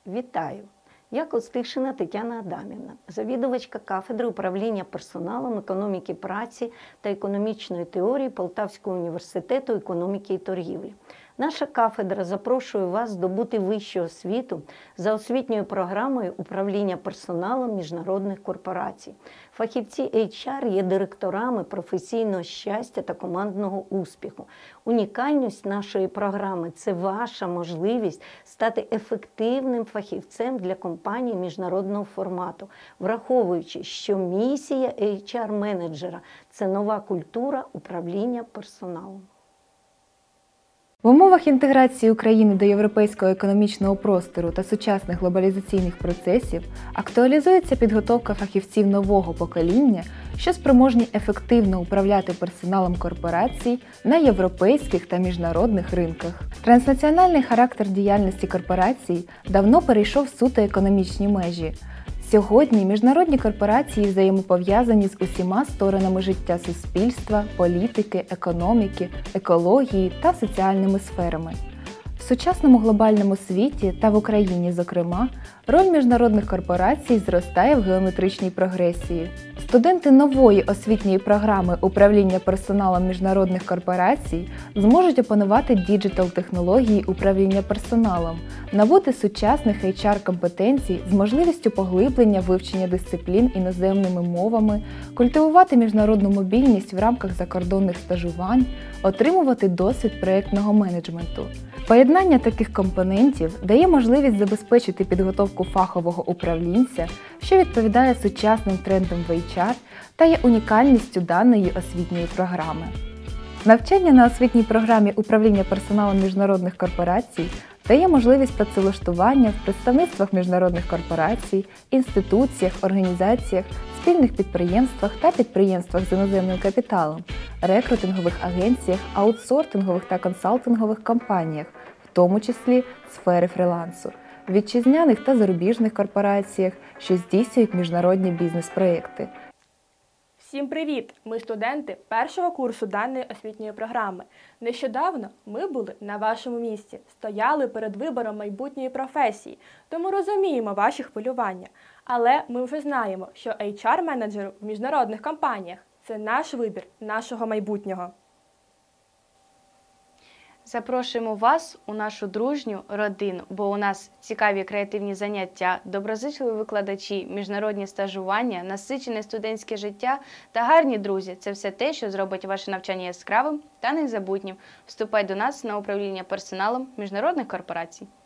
Вітаю! Я Костишина Тетяна Адамівна, завідувачка кафедри управління персоналом, економіки праці та економічної теорії Полтавського університету економіки і торгівлі. Наша кафедра запрошує вас здобути вищу освіту за освітньою програмою управління персоналом міжнародних корпорацій. Фахівці HR є директорами професійного щастя та командного успіху. Унікальність нашої програми – це ваша можливість стати ефективним фахівцем для компаній міжнародного формату, враховуючи, що місія HR-менеджера – це нова культура управління персоналом. В умовах інтеграції України до європейського економічного простору та сучасних глобалізаційних процесів актуалізується підготовка фахівців нового покоління, що спроможні ефективно управляти персоналом корпорацій на європейських та міжнародних ринках. Транснаціональний характер діяльності корпорацій давно перейшов в суто економічні межі. Сьогодні міжнародні корпорації взаємопов'язані з усіма сторонами життя суспільства, політики, економіки, екології та соціальними сферами. В сучасному глобальному світі та в Україні, зокрема, роль міжнародних корпорацій зростає в геометричній прогресії. Студенти нової освітньої програми управління персоналом міжнародних корпорацій зможуть опанувати діджитал-технології управління персоналом, набути сучасних HR-компетенцій з можливістю поглиблення вивчення дисциплін іноземними мовами, культивувати міжнародну мобільність в рамках закордонних стажувань, отримувати досвід проєктного менеджменту. Поєднання таких компонентів дає можливість забезпечити підготовку фахового управлінця, що відповідає сучасним трендам в HR та є унікальністю даної освітньої програми. Навчання на освітній програмі управління персоналом міжнародних корпорацій дає можливість працевлаштування в представництвах міжнародних корпорацій, інституціях, організаціях, спільних підприємствах та підприємствах з іноземним капіталом, рекрутингових агенціях, аутсортингових та консалтингових компаніях, в тому числі сфери фрілансу, вітчизняних та зарубіжних корпораціях, що здійснюють міжнародні бізнес-проєкти. Всім привіт! Ми студенти першого курсу даної освітньої програми. Нещодавно ми були на вашому місці, стояли перед вибором майбутньої професії, тому розуміємо ваші хвилювання. Але ми вже знаємо, що HR-менеджер в міжнародних компаніях – це наш вибір нашого майбутнього. Запрошуємо вас у нашу дружню родину, бо у нас цікаві креативні заняття, доброзичливі викладачі, міжнародні стажування, насичене студентське життя та гарні друзі – це все те, що зробить ваше навчання яскравим та незабутнім. Вступай до нас на управління персоналом міжнародних корпорацій.